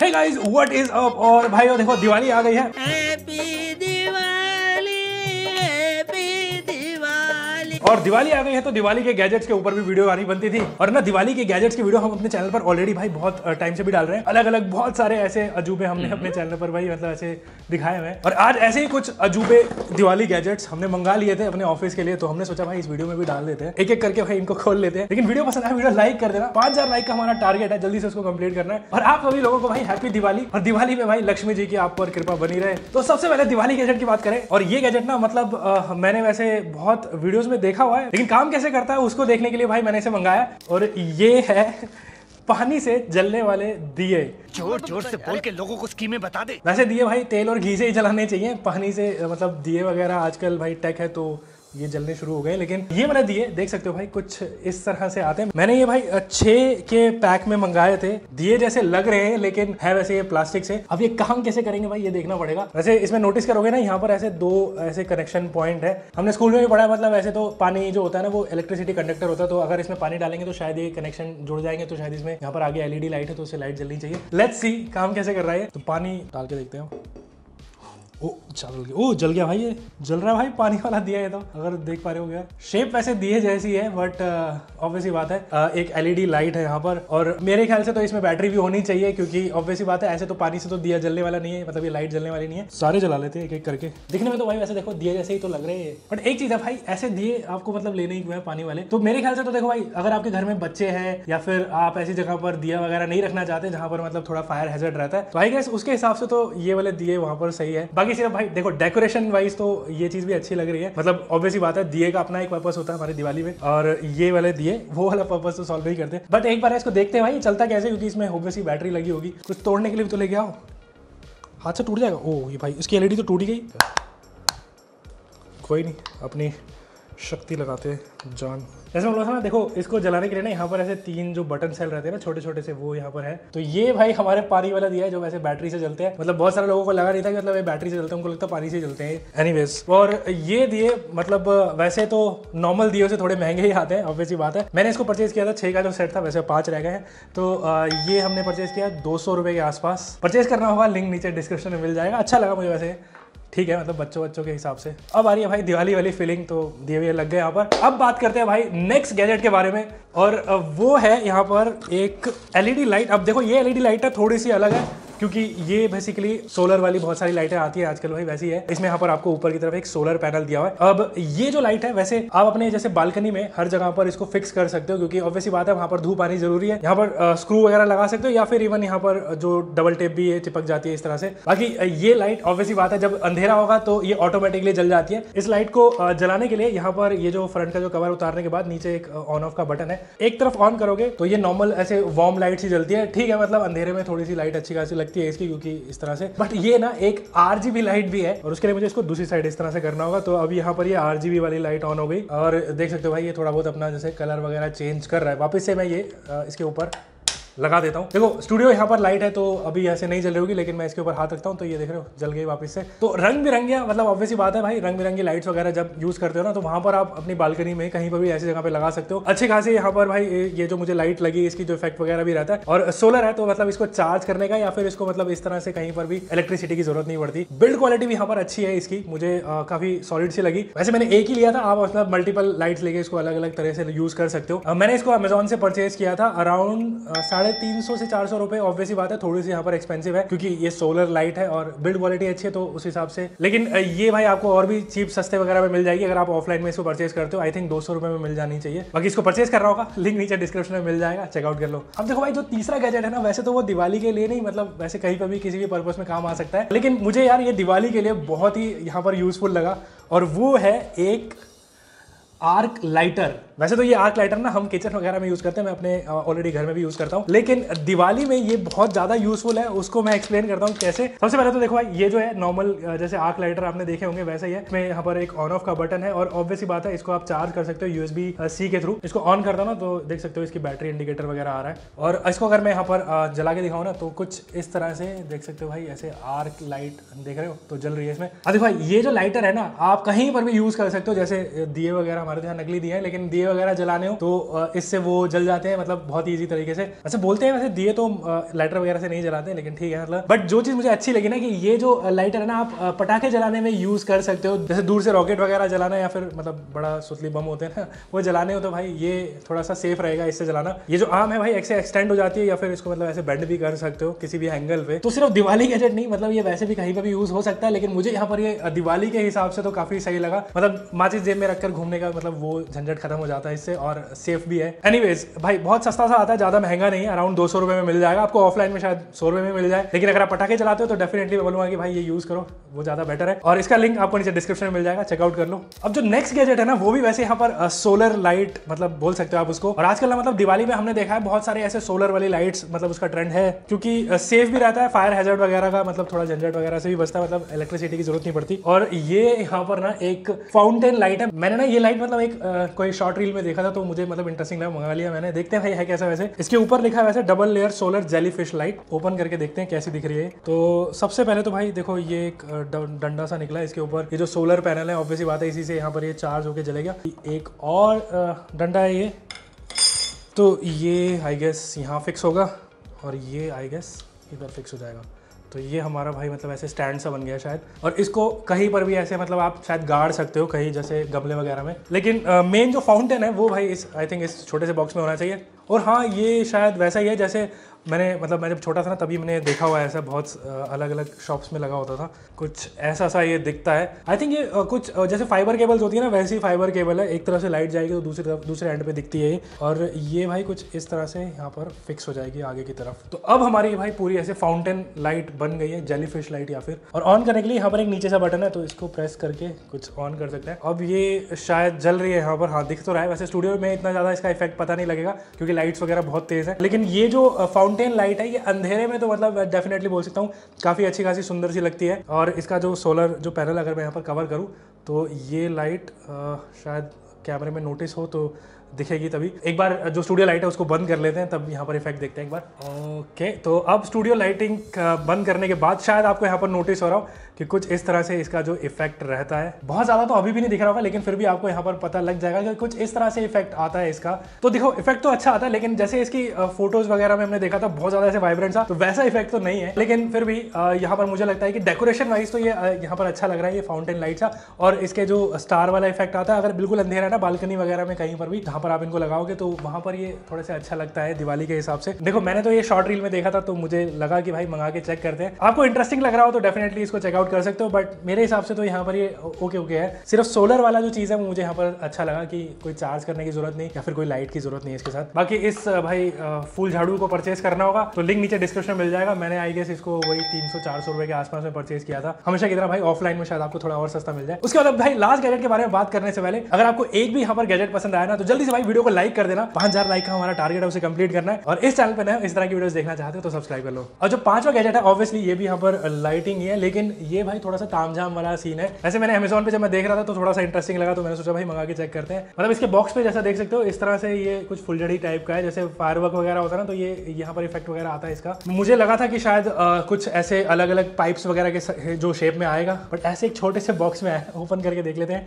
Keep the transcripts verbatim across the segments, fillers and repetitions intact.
Hey guys what is up. और भाइयों देखो दिवाली आ गई है। Happy Diwali, happy Diwali. और दिवाली आ गई है तो दिवाली के गैजेट्स के ऊपर भी वीडियो आनी बनती थी। और ना दिवाली के गैजेट्स की वीडियो हम अपने चैनल पर ऑलरेडी भाई बहुत टाइम से भी डाल रहे हैं। अलग अलग बहुत सारे ऐसे अजूबे हमने अपने चैनल पर भाई मतलब ऐसे दिखाए हुए हैं। और आज ऐसे ही कुछ अजूबे दिवाली गैजेट्स हमने मंगा लिए थे अपने ऑफिस के लिए, तो हमने सोचा भाई इस वीडियो में भी डाल देते हैं, एक एक करके भाई इनको खोल लेते हैं। लेकिन वीडियो पसंद आए वीडियो लाइक कर देना। पांच हजार लाइक का हमारा टारगेट है, जल्दी से उसको कंप्लीट करना है। और आप सभी लोगों को भाई हैप्पी दिवाली। और दिवाली में भाई लक्ष्मी जी की आप पर कृपा बनी रहे। तो सबसे पहले दिवाली गैजेट की बात करें। और ये गैजेट ना मतलब आ, मैंने वैसे बहुत वीडियोस में देखा हुआ है, लेकिन काम कैसे करता है उसको देखने के लिए भाई मैंने इसे मंगाया। और ये है पानी से जलने वाले दिए। जोर जोर से बोल के लोगों को स्कीमें बता दे। वैसे दिए भाई तेल और घी से ही जलाने चाहिए, पानी से मतलब दिए वगैरह आजकल भाई टेक है तो ये जलने शुरू हो गए। लेकिन ये वाले दिए देख सकते हो भाई कुछ इस तरह से आते हैं। मैंने ये भाई छह के पैक में मंगाए थे। दिए जैसे लग रहे हैं लेकिन है वैसे ये प्लास्टिक से। अब ये काम कैसे करेंगे भाई ये देखना पड़ेगा। वैसे इसमें नोटिस करोगे ना यहाँ पर ऐसे दो ऐसे कनेक्शन पॉइंट है। हमने स्कूल में भी पढ़ा है, मतलब ऐसे तो पानी जो होता है ना वो इलेक्ट्रिसिटी कंडक्टर होता है, तो अगर इसमें पानी डालेंगे तो शायद ये कनेक्शन जुड़ जाएंगे, तो शायद इसमें यहाँ पर आगे एलईडी लाइट है तो उससे लाइट जलनी चाहिए। लेट्स सी काम कैसे कर रहा है। तो पानी डाल के देखते हैं। ओ जल गया, ओ जल गया भाई, ये जल रहा है भाई, पानी वाला दिया है। तो अगर देख पा रहे हो गया शेप वैसे दिए जैसी है, बट ऑब्वियसली बात है uh, एक एलईडी लाइट है यहाँ पर। और मेरे ख्याल से तो इसमें बैटरी भी होनी चाहिए, क्योंकि ऑब्वियसली बात है ऐसे तो पानी से तो दिया जलने वाला नहीं है, मतलब ये लाइट जलने वाली नहीं है। सारे जला लेते हैं एक एक करके। दिखने में तो भाई वैसे देखो दिए जैसे ही तो लग रहे हैं, बट एक चीज है भाई ऐसे दिए आपको मतलब लेने ही क्यों है पानी वाले। तो मेरे ख्याल से तो देखो भाई अगर आपके घर में बच्चे हैं या फिर आप ऐसी जगह पर दिया वगैरह नहीं रखना चाहते जहाँ पर मतलब थोड़ा फायर हैजर्ड रहता है, तो आई गेस उसके हिसाब से तो ये वाले दिए वहाँ पर सही है। बाकी सिर्फ भाई देखो डेकोरेशन वाइज तो ये चीज भी अच्छी लग रही है, मतलब ऑब्वियसली बात है दिए का अपना एक पर्पस होता है हमारी दिवाली में, और ये वाले दिए वो वाला पर्पस तो सॉल्व नहीं करते। बट एक बार इसको देखते हैं भाई चलता कैसे, क्योंकि इसमें ऑब्वियसली बैटरी लगी होगी। कुछ तोड़ने के लिए भी तो लेके आओ, हाथ से टूट जाएगा। ओ ये भाई इसकी एलईडी तो टूट गई, कोई नहीं अपनी शक्ति लगाते हैं जान। जैसे हम लोग ना देखो इसको जलाने के लिए ना यहाँ पर ऐसे तीन जो बटन सेल रहते हैं ना छोटे छोटे से, वो यहाँ पर है। तो ये भाई हमारे पानी वाला दिया है जो वैसे बैटरी से जलते हैं। मतलब बहुत सारे लोगों को लगा नहीं था कि मतलब ये बैटरी से जलते हैं, उनको लगता है पानी से जलते हैं। एनीवेज, और ये दिए मतलब वैसे तो नॉर्मल दियों से थोड़े महंगे ही आते हैं, ऑब्वियसली बात है। मैंने इसको परचेज किया था छः का जो सेट था, वैसे पाँच रह गए हैं। तो ये हमने परचेज किया दो सौ रुपये के आसपास। परचेज करना होगा, लिंक नीचे डिस्क्रिप्शन में मिल जाएगा। अच्छा लगा मुझे वैसे, ठीक है, मतलब बच्चों बच्चों के हिसाब से। अब आ रही है भाई दिवाली वाली फीलिंग, तो दिए हुए लग गए यहाँ पर। अब बात करते हैं भाई नेक्स्ट गैजेट के बारे में, और वो है यहाँ पर एक एलईडी लाइट। अब देखो ये एलईडी लाइट है थोड़ी सी अलग है, क्योंकि ये बेसिकली सोलर वाली बहुत सारी लाइटें आती है आजकल भाई वैसी है। इसमें यहाँ पर आपको ऊपर की तरफ एक सोलर पैनल दिया हुआ है। अब ये जो लाइट है वैसे आप अपने जैसे बालकनी में हर जगह पर इसको फिक्स कर सकते हो, क्योंकि ऑब्वियसली बात है वहाँ पर धूप आनी जरूरी है। यहाँ पर स्क्रू वगैरह लगा सकते हो, या फिर इवन यहाँ पर जो डबल टेप भी है चिपक जाती है इस तरह से। बाकी ये लाइट ऑब्वियसली बात है जब अंधेरा होगा तो ये ऑटोमेटिकली जल जाती है। इस लाइट को जलाने के लिए यहाँ पर ये जो फ्रंट का जो कवर उतारने के बाद नीचे एक ऑन ऑफ का बटन है। एक तरफ ऑन करोगे तो ये नॉर्मल ऐसे वार्म लाइट सी जलती है, ठीक है, मतलब अंधेरे में थोड़ी सी लाइट अच्छी खासी लगती है इसकी, क्योंकि इस तरह से। बट ये ना एक आरजीबी लाइट भी है, और उसके लिए मुझे इसको दूसरी साइड इस तरह से करना होगा। तो अभी यहाँ पर ये आरजीबी वाली लाइट ऑन हो गई, और देख सकते हो भाई ये थोड़ा बहुत अपना जैसे कलर वगैरह चेंज कर रहा है। वापस से मैं ये इसके ऊपर लगा देता हूँ। देखो स्टूडियो यहाँ पर लाइट है तो अभी ऐसे नहीं जल रही होगी, लेकिन मैं इसके ऊपर हाथ रखता हूँ तो ये देख रहे हो जल गई वापस से। तो रंग बिरंगिया, मतलब ऑब्वियसली बात है भाई रंग बिरंगी लाइट्स वगैरह जब यूज करते हो ना, तो वहाँ पर आप अपनी बालकनी में कहीं पर भी ऐसी जगह पे लगा सकते हो। अच्छे खासे यहाँ पर भाई ये जो मुझे लाइट लगी इसकी जो इफेक्ट वगैरह भी रहता है, और सोलर है तो मतलब इसको चार्ज करने का या फिर इसको मतलब इस तरह से कहीं पर भी इलेक्ट्रिसिटी की जरूरत नहीं पड़ती। बिल्ड क्वालिटी भी यहाँ पर अच्छी है इसकी, मुझे काफी सॉलिड सी लगी। वैसे मैंने एक ही लिया था, आप मतलब मल्टीपल लाइट्स लेके इसको अलग अलग तरह से यूज कर सकते हो। मैंने इसको अमेजोन से परचेज किया था अराउंड साढ़े तीन सौ से चार सौ रुपए। ऑब्वियसली बात है थोड़ी सी यहाँ पर एक्सपेंसिव है, क्योंकि ये सोलर लाइट है और बिल्ड क्वालिटी अच्छी है तो उस हिसाब से। लेकिन ये भाई आपको और भी चीप सस्ते वगैरह में मिल जाएगी अगर आप ऑफलाइन में इसको परचेज करते हो। आई थिंक दो सौ रुपए में मिल जानी चाहिए। बाकी इसको परचेज करना होगा, लिंक नीचे डिस्क्रिप्शन में मिल जाएगा, चेकआउट कर लो। अब देखो भाई जो तीसरा गैजेट है ना, वैसे तो वो दिवाली के लिए नहीं, मतलब वैसे कहीं पर भी किसी भी पर्पस में काम आ सकता है, लेकिन मुझे यार ये दिवाली के लिए बहुत ही यहाँ पर यूजफुल लगा, और वो है एक आर्क लाइटर। वैसे तो ये आर्क लाइटर ना हम किचन वगैरह में यूज करते हैं, मैं अपने ऑलरेडी घर में भी यूज करता हूँ, लेकिन दिवाली में ये बहुत ज्यादा यूजफुल है। उसको मैं एक्सप्लेन करता हूँ कैसे। सबसे पहले तो देखो भाई ये जो है नॉर्मल जैसे आर्क लाइटर आपने देखे होंगे वैसा ही है। इसमें यहाँ पर एक ऑन ऑफ का बटन है, और ऑब्वियसली बात है इसको आप चार्ज कर सकते हो यूएसबी सी के थ्रू। इसको ऑन करता हूँ ना तो देख सकते हो इसकी बैटरी इंडिकेटर वगैरह आ रहा है, और इसको अगर मैं यहाँ पर जला के दिखाऊँ ना तो कुछ इस तरह से देख सकते हो भाई, ऐसे आर्क लाइट देख रहे हो तो जल रही है इसमें। अब देखो भाई ये जो लाइटर है ना आप कहीं पर भी यूज कर सकते हो, जैसे दिए वगैरह हमारे तो यहाँ नकली दिए हैं, लेकिन दिए वगैरह जलाने हो तो इससे वो जल जाते हैं, मतलब बहुत ईजी तरीके से। वैसे बोलते हैं वैसे दिए तो लाइटर वगैरह से नहीं जलाते, लेकिन ठीक है मतलब। बट जो चीज़ मुझे अच्छी लगी ना कि ये जो लाइटर है ना आप पटाखे जलाने में यूज़ कर सकते हो, जैसे दूर से रॉकेट वगैरह जलाना या फिर मतलब बड़ा सुतली बम होते हैं ना वो जलाने हो, तो भाई ये थोड़ा सा सेफ रहेगा इससे जलाना। ये जो आर्म है भाई ऐसे एक्सटेंड हो जाती है या फिर इसको मतलब ऐसे बेंड भी कर सकते हो किसी भी एंगल पे। तो सिर्फ दिवाली गैजेट नहीं, मतलब ये वैसे भी कहीं पे भी यूज हो सकता है, लेकिन मुझे यहाँ पर ये दिवाली के हिसाब से तो काफी सही लगा। मतलब माचिस जेब में रखकर घूमने का मतलब वो झंझट खत्म हो जाता है इससे, और सेफ भी है। एनीवेज भाई बहुत सस्ता सा आता है, ज्यादा महंगा नहीं, अराउंड दो सौ रुपए में मिल जाएगा आपको। ऑफलाइन में शायद सौ रुपए में मिल जाए, लेकिन अगर आप पटाखे चलाते हो तो डेफिनेटली मैं बोलूंगा कि भाई ये यूज करो, वो ज्यादा बेटर है। और इसका लिंक आपको नीचे डिस्क्रिप्शन में मिल जाएगा, चेकआउट कर लो। अब जो नेक्स्ट गैजेट है ना वो भी वैसे यहाँ पर सोलर लाइट मतलब बोल सकते हो आप उसको। और आजकल ना मतलब दिवाली में हमने देखा है बहुत सारे ऐसे सोलर वाली लाइट्स, मतलब उसका ट्रेंड है, क्योंकि सेफ भी रहता है, फायर हैजर्ड वगैरह का मतलब थोड़ा झंझट वगैरह से भी बचता है, मतलब इलेक्ट्रिसिटी की जरूरत नहीं पड़ती। और ये यहाँ पर ना एक फाउंटेन लाइट है। मैंने ना ये लाइट मतलब एक आ, कोई शॉर्ट रील में देखा था तो मुझे मतलब इंटरेस्टिंग लगा, मंगा लिया मैंने। देखते हैं भाई है कैसा। वैसे इसके ऊपर लिखा है वैसे double layer solar jellyfish light. Open करके देखते हैं कैसी दिख रही है। तो सबसे पहले तो भाई देखो ये एक डंडा सा निकला है, इसके ऊपर ये जो सोलर पैनल है ऑब्वियसली बात है इसी से यहाँ पर ये चार्ज होके जलेगा। एक और डंडा है ये, तो ये आई गेस यहाँ फिक्स होगा और ये आई गेस इधर फिक्स हो जाएगा। तो ये हमारा भाई मतलब ऐसे स्टैंड सा बन गया शायद, और इसको कहीं पर भी ऐसे मतलब आप शायद गाड़ सकते हो कहीं जैसे गमले वगैरह में। लेकिन मेन uh, जो फाउंटेन है वो भाई इस आई थिंक इस छोटे से बॉक्स में होना चाहिए। और हाँ ये शायद वैसा ही है जैसे मैंने मतलब मैं जब छोटा था ना तभी मैंने देखा हुआ है, ऐसा बहुत अलग अलग शॉप्स में लगा होता था, कुछ ऐसा सा ये दिखता है। आई थिंक ये कुछ जैसे फाइबर केबल्स होती है ना वैसी फाइबर केबल है, एक तरफ से लाइट जाएगी तो दूसरी तरफ दूसरे एंड पे दिखती है ये, और ये भाई कुछ इस तरह से यहाँ पर फिक्स हो जाएगी आगे की तरफ। तो अब हमारी भाई पूरी ऐसे फाउंटेन लाइट बन गई है, जेलीफिश लाइट या फिर। और ऑन करने के लिए यहाँ पर एक नीचे सा बटन है, तो इसको प्रेस करके कुछ ऑन कर सकते हैं। अब ये शायद जल रही है यहाँ पर, हाँ दिख तो रहा है। वैसे स्टूडियो में इतना ज़्यादा इसका इफेक्ट पता नहीं लगेगा क्योंकि लाइट्स वगैरह बहुत तेज है, लेकिन ये जो फाउंटेन लाइट है ये अंधेरे में तो मतलब डेफिनेटली बोल सकता हूँ काफ़ी अच्छी खासी सुंदर सी लगती है। और इसका जो सोलर जो पैनल अगर मैं यहाँ पर कवर करूँ तो ये लाइट शायद कैमरे में नोटिस हो तो दिखेगी तभी। एक बार जो स्टूडियो लाइट है उसको बंद कर लेते हैं, तब यहाँ पर इफेक्ट देखते हैं एक बार। ओके तो अब स्टूडियो लाइटिंग बंद करने के बाद शायद आपको यहाँ पर नोटिस हो रहा हो कि कुछ इस तरह से इसका जो इफेक्ट रहता है। बहुत ज़्यादा तो अभी भी नहीं दिख रहा होगा, लेकिन फिर भी आपको यहाँ पर पता लग जाएगा कि कुछ इस तरह से इफेक्ट आता है इसका। तो देखो इफेक्ट तो अच्छा आता है, लेकिन जैसे इसकी फोटोज वगैरह में हमने देखा था बहुत ज़्यादा ऐसे वाइब्रेंट था, तो वैसा इफेक्ट तो नहीं है। लेकिन फिर भी यहाँ पर मुझे लगता है कि डेकोरेशन वाइज तो ये यहाँ पर अच्छा लग रहा है ये फाउंटेन लाइट का। और इसके जो स्टार वाला इफेक्ट आता है अगर बिल्कुल अंधेरा है ना बालकनी वगैरह में कहीं पर भी जहाँ पर आप इनको लगाओगे तो वहाँ पर ये थोड़े से अच्छा लगता है दिवाली के हिसाब से। देखो मैंने तो ये शॉर्ट रील में देखा था तो मुझे लगा कि भाई मंगा के चेक करते हैं। आपको इंटरेस्टिंग लग रहा हो तो डेफिनेटली इसको चेकआउट कर सकते हो, बट मेरे हिसाब से तो यहाँ पर ये ओके ओके है। सिर्फ सोलर वाला जो चीज़ है वो मुझे यहाँ पर अच्छा लगा कि कोई चार्ज करने की जरूरत नहीं या फिर कोई लाइट की जरूरत नहीं इसके साथ। बाकी इस भाई फुल झाड़ू को परचेज करना होगा तो लिंक नीचे डिस्क्रिप्शन मिल जाएगा। मैंने आई गेस इसको वही तीन सौ चार सौ रुपए के आसपास में परचेज किया था। हमेशा की तरह भाई ऑफलाइन में शायद आपको थोड़ा और सस्ता मिल जाए। उसके बाद भाई लास्ट गैजेट के बारे में बात करने से पहले अगर आपको एक भी यहाँ पर गैजेट पसंद आया ना तो जल्दी से भाई वीडियो को लाइक कर देना। पांच हजार लाइक का हमारा टारगेट है, उसे कंप्लीट करना है। और इस चैनल पे ना इस तरह की वीडियोस देखना चाहते हो तो सब्सक्राइब कर लो। और जो पांचवा गैजेट है ऑब्वियसली ये भी यहाँ पर लाइटिंग ही है, लेकिन ये भाई थोड़ा सा तामझाम वाला सीन है। वैसे मैंने अमेज़न पे जब मैं देख रहा था तो थोड़ा सा इंटरेस्टिंग लगा तो मैंने सोचा भाई मंगा के चेक करते हैं। मतलब इसके बॉक्स पे जैसा देख सकते हो इस तरह से ये कुछ फुलझड़ी टाइप का है, जैसे फायरवर्क वगैरह होता है ना, तो ये यहाँ पर इफेक्ट वगैरह आता है इसका। मुझे लगा था कि शायद आ, कुछ ऐसे अलग अलग पाइप्स वगैरह के जो शेप में आएगा, बट ऐसे एक छोटे से बॉक्स में आया। ओपन करके देख लेते हैं।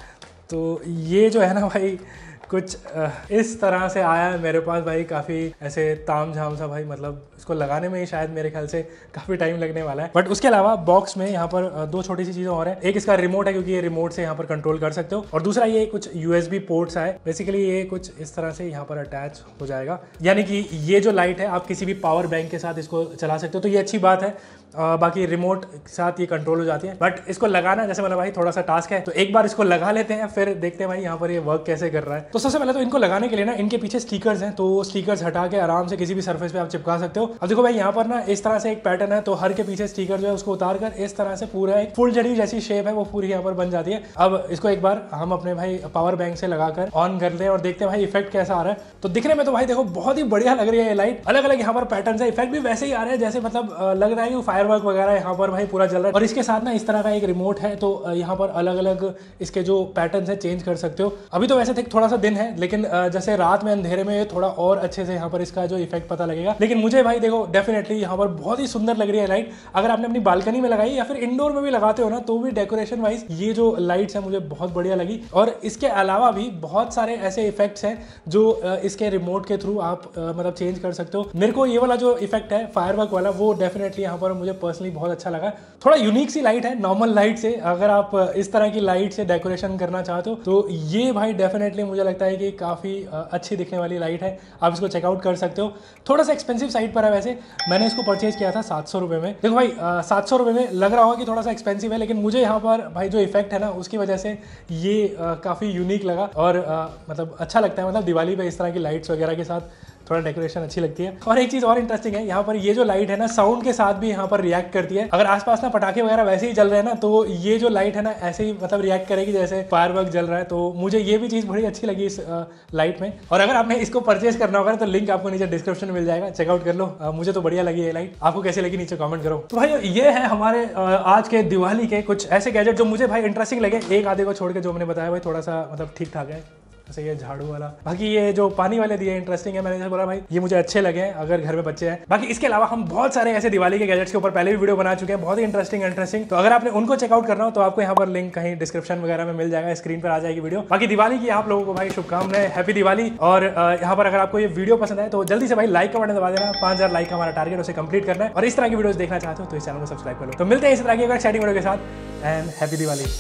तो ये जो है ना भाई कुछ इस तरह से आया है मेरे पास भाई, काफ़ी ऐसे ताम झाम सा भाई, मतलब इसको लगाने में ही शायद मेरे ख्याल से काफ़ी टाइम लगने वाला है। बट उसके अलावा बॉक्स में यहाँ पर दो छोटी सी चीज़ें और हैं। एक इसका रिमोट है क्योंकि ये रिमोट से यहाँ पर कंट्रोल कर सकते हो, और दूसरा ये कुछ यूएसबी पोर्ट्स है। बेसिकली ये कुछ इस तरह से यहाँ पर अटैच हो जाएगा, यानी कि ये जो लाइट है आप किसी भी पावर बैंक के साथ इसको चला सकते हो, तो ये अच्छी बात है। आ, बाकी रिमोट के साथ ये कंट्रोल हो जाती है, बट इसको लगाना जैसे मतलब भाई थोड़ा सा टास्क है। तो एक बार इसको लगा लेते हैं फिर देखते हैं भाई यहाँ पर ये वर्क कैसे कर रहा है। तो सबसे पहले तो इनको लगाने के लिए ना इनके पीछे स्टिकर्स हैं, तो स्टिकर्स हटा के आराम से किसी भी सरफेस पे आप चिपका सकते हो। अब देखो भाई यहाँ पर ना इस तरह से एक पैटर्न है, तो हर के पीछे स्टिकर जो है उसको उतार कर इस तरह से पूरा एक फुल जड़ी जैसी शेप है वो पूरी यहाँ पर बन जाती है। अब इसको एक बार हम अपने भाई पावर बैंक से लगाकर ऑन करते हैं और देखते हैं भाई इफेक्ट कैसा आ रहा है। तो दिखने में तो भाई देखो बहुत ही बढ़िया लग रही है ये लाइट। अलग अलग यहाँ पर पैटर्न है, इफेक्ट भी वैसे ही आ रहे हैं जैसे मतलब लग रहा है कि फायरवर्क वगैरह यहाँ पर भाई पूरा चल रहा है। और इसके साथ ना इस तरह का एक रिमोट है, तो यहाँ पर अलग अलग इसके जो पैटर्न है चेंज कर सकते हो। अभी तो वैसे थोड़ा सा दिन है, लेकिन जैसे रात में अंधेरे में थोड़ा और अच्छे से यहाँ पर इसका जो इफेक्ट पता लगेगा। लेकिन मुझे भाई भाई देखो डेफिनेटली यहाँ पर बहुत ही सुंदर लग रही है लाइट। अगर आपने अपनी बालकनी में लगाई या फिर इंडोर में भी लगाते हो ना, तो भी डेकोरेशन वाइज ये जो लाइट्स है मुझे बहुत बढ़िया लगी। और इसके अलावा भी बहुत सारे ऐसे इफेक्ट्स हैं जो इसके रिमोट के थ्रू आप मतलब चेंज कर सकते हो। मेरे को ये वाला जो इफेक्ट है फायरवर्क वाला, वो डेफिनेटली यहाँ पर मुझे पर्सनली बहुत अच्छा लगा। थोड़ा यूनिक सी लाइट है नॉर्मल लाइट से। अगर आप इस तरह की लाइट से डेकोरेशन करना चाहते हो तो ये भाई डेफिनेटली मुझे लगता है कि काफ़ी अच्छी दिखने वाली लाइट है। आप इसको चेकआउट कर सकते हो। थोड़ा सा एक्सपेंसिव साइड पर है वैसे, मैंने इसको परचेज किया था सात सौ रुपये में। देखो भाई सात सौ रुपये में लग रहा होगा कि थोड़ा सा एक्सपेंसिव है, लेकिन मुझे यहाँ पर भाई जो इफेक्ट है ना उसकी वजह से ये काफ़ी यूनिक लगा और आ, मतलब अच्छा लगता है। मतलब दिवाली पे इस तरह की लाइट्स वगैरह के साथ थोड़ा डेकोरेशन अच्छी लगती है। और एक चीज़ और इंटरेस्टिंग है, यहाँ पर ये जो लाइट है ना साउंड के साथ भी यहाँ पर रिएक्ट करती है। अगर आसपास ना पटाखे वगैरह वैसे ही चल रहे हैं ना, तो ये जो लाइट है ना ऐसे ही मतलब रिएक्ट करेगी जैसे फायरवर्क जल रहा है। तो मुझे ये भी चीज़ बड़ी अच्छी लगी इस लाइट में। और अगर आपने इसको परचेज करना होगा तो लिंक आपको नीचे डिस्क्रिप्शन में मिल जाएगा, चेकआउट कर लो। आ, मुझे तो बढ़िया लगी ये लाइट। आपको कैसी लगी नीचे कॉमेंट करो। तो भाई ये है हमारे आज के दिवाली के कुछ ऐसे गैजेट जो मुझे भाई इंटरेस्टिंग लगे, एक आधे को छोड़ के जो मैंने बताया भाई थोड़ा सा मतलब ठीक ठाक है। जैसे ये झाड़ू वाला, बाकी ये जो पानी वाले दिए इंटरेस्टिंग है। मैंने जैसे बोला भाई ये मुझे अच्छे लगे हैं अगर घर में बच्चे हैं। बाकी इसके अलावा हम बहुत सारे ऐसे दिवाली के गैजेट्स के ऊपर पहले भी वीडियो बना चुके हैं, बहुत ही इंटरेस्टिंग इंटरेस्टिंग। तो अगर आपने उनको चेकआउट करना हो तो आपको यहाँ पर लिंक कहीं डिस्क्रिप्शन वगैरह में मिल जाएगा, स्क्रीन पर आ जाएगी वीडियो। बाकी दिवाली की आप लोगों को भाई शुभकामनाएं, हैप्पी दिवाली। और यहाँ पर अगर आपको ये वीडियो पसंद आए तो जल्दी से भाई लाइक का बटन दबा देना। पांच हजार लाइक का हमारा टारगेट, उसे कंप्लीट करना है। और इस तरह की वीडियो देखना चाहते हो तो इस चैनल को सब्सक्राइब कर लो। तो मिलते हैं इस तरह की एक्साइटिंग वीडियो के साथ एंड हैप्पी दिवाली।